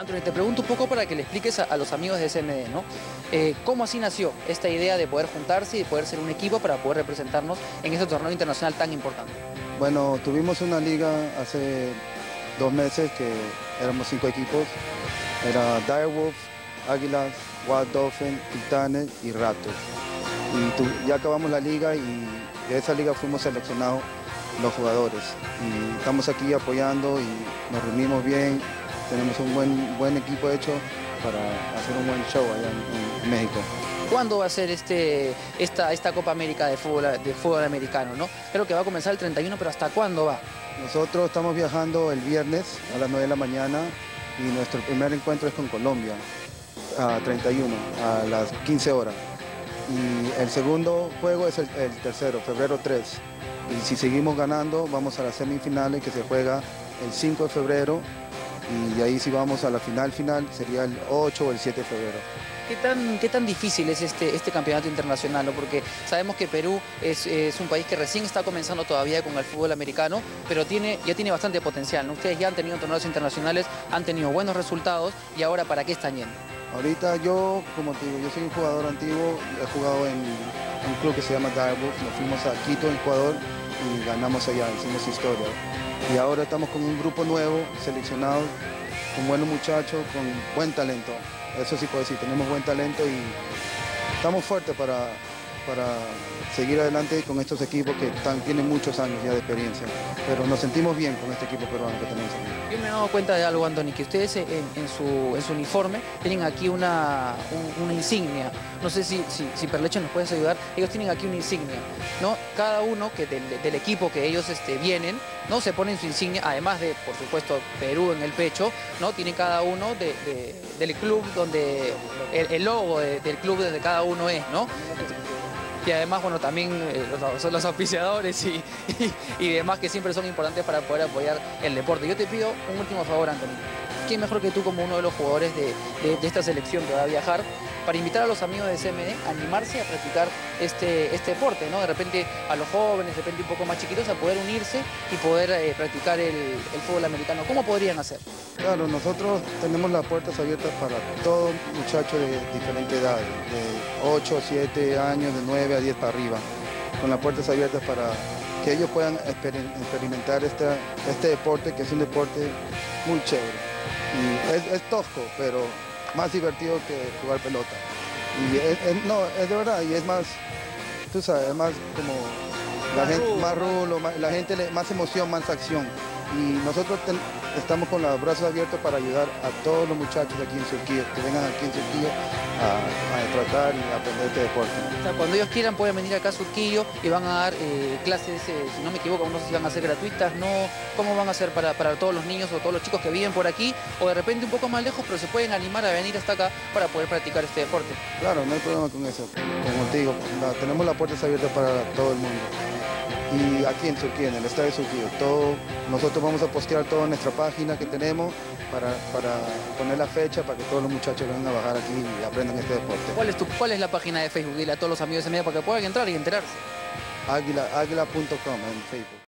Anthony, te pregunto un poco para que le expliques a los amigos de SMD, ¿no? ¿Cómo así nació esta idea de poder juntarse y poder ser un equipo para poder representarnos en este torneo internacional tan importante? Bueno, tuvimos una liga hace 2 meses que éramos 5 equipos. Era Direwolves, Águilas, Wild Dolphin, Titanes y Raptors. Y ya acabamos la liga y de esa liga fuimos seleccionados los jugadores. Y estamos aquí apoyando y nos reunimos bien. Tenemos un buen equipo hecho para hacer un buen show allá en México. ¿Cuándo va a ser esta Copa América de fútbol americano, ¿no? Creo que va a comenzar el 31, pero ¿hasta cuándo va? Nosotros estamos viajando el viernes a las 9 de la mañana y nuestro primer encuentro es con Colombia, a 31, a las 15 horas. Y el segundo juego es el tercero, febrero 3. Y si seguimos ganando, vamos a las semifinales que se juega el 5 de febrero. Y de ahí si vamos a la final, sería el 8 o el 7 de febrero. ¿Qué tan difícil es este campeonato internacional, ¿no? Porque sabemos que Perú es un país que recién está comenzando todavía con el fútbol americano, pero ya tiene bastante potencial, ¿no? Ustedes ya han tenido torneos internacionales, han tenido buenos resultados, y ahora ¿para qué están yendo? Ahorita yo, como te digo, yo soy un jugador antiguo, he jugado en un club que se llama Direwolves, nos fuimos a Quito, Ecuador, y ganamos allá, hicimos historia. Y ahora estamos con un grupo nuevo, seleccionado, con buenos muchachos, con buen talento. Eso sí puedo decir, tenemos buen talento y estamos fuertes para seguir adelante con estos equipos que tienen muchos años ya de experiencia. Pero nos sentimos bien con este equipo peruano que tenemos aquí. Yo me he dado cuenta de algo, Anthony, que ustedes en su uniforme tienen aquí una insignia. No sé si Perleche nos puedes ayudar. Ellos tienen aquí una insignia, ¿no? Cada uno del equipo que ellos vienen, ¿no? Se ponen su insignia, además de, por supuesto, Perú en el pecho, ¿no? Tienen cada uno del club donde el logo del club donde cada uno es, ¿no? Y además, bueno, también los auspiciadores y demás que siempre son importantes para poder apoyar el deporte. Yo te pido un último favor, Anthony. ¿Quién mejor que tú como uno de los jugadores de esta selección que va a viajar para invitar a los amigos de SMD a animarse a practicar este deporte, ¿no? De repente a los jóvenes, de repente un poco más chiquitos, a poder unirse y poder practicar el fútbol americano? ¿Cómo podrían hacer? Claro, nosotros tenemos las puertas abiertas para todo muchacho de diferente edad, de 8, 7 años, de 9 a 10 para arriba, con las puertas abiertas para que ellos puedan experimentar este deporte, que es un deporte muy chévere. Y es tosco, pero más divertido que jugar pelota. Y no, es de verdad, y es más, tú sabes, es más como la gente, más rulo, la gente más emoción, más acción. Y nosotros estamos con los brazos abiertos para ayudar a todos los muchachos aquí en Surquillo, que vengan aquí en Surquillo a tratar y aprender este deporte. O sea, cuando ellos quieran pueden venir acá a Surquillo y van a dar clases, si no me equivoco, no sé si van a ser gratuitas, no, ¿cómo van a ser para todos los niños o todos los chicos que viven por aquí? O de repente un poco más lejos, pero se pueden animar a venir hasta acá para poder practicar este deporte. Claro, no hay problema con eso. Como te digo, tenemos las puertas abiertas para todo el mundo. Y aquí en Surquillo, en el estadio de Surquillo, nosotros vamos a postear toda nuestra página que tenemos para poner la fecha para que todos los muchachos vengan a bajar aquí y aprendan este deporte. ¿Cuál es la página de Facebook? Dile a todos los amigos de SMD para que puedan entrar y enterarse. Águila.com en Facebook.